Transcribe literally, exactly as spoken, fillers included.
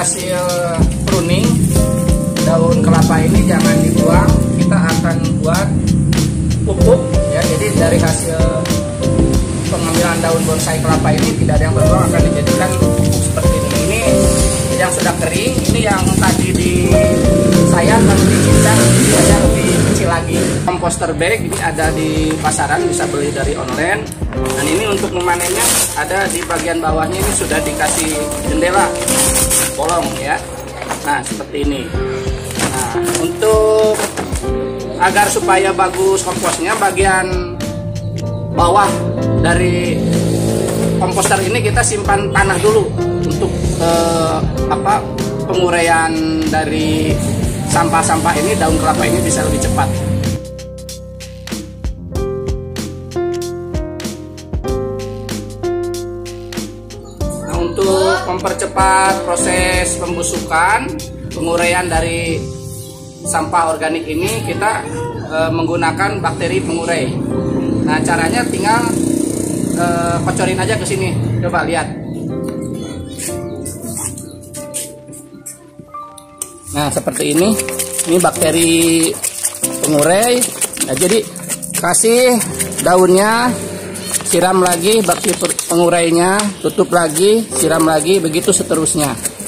hasil pruning daun kelapa ini jangan dibuang, kita akan buat pupuk ya. Jadi dari hasil pengambilan daun bonsai kelapa ini tidak ada yang berbuang, akan dijadikan pupuk seperti ini. Ini yang sudah kering, ini yang tadi di sayat dan dicincang, ini saja lebih kecil lagi. Komposter bag ini ada di pasaran, bisa beli dari online. Dan ini untuk memanennya ada di bagian bawahnya, ini sudah dikasih jendela bolong ya. Nah seperti ini. Nah untuk agar supaya bagus komposnya, bagian bawah dari komposter ini kita simpan tanah dulu untuk eh, apa penguraian dari sampah-sampah ini, daun kelapa ini bisa lebih cepat. Nah, untuk mempercepat proses pembusukan, penguraian dari sampah organik ini, kita e, menggunakan bakteri pengurai. Nah, caranya tinggal e, kocorin aja ke sini. Coba lihat. Nah, seperti ini. Ini bakteri pengurai. Nah, jadi kasih daunnya, siram lagi bakteri pengurainya, tutup lagi, siram lagi, begitu seterusnya.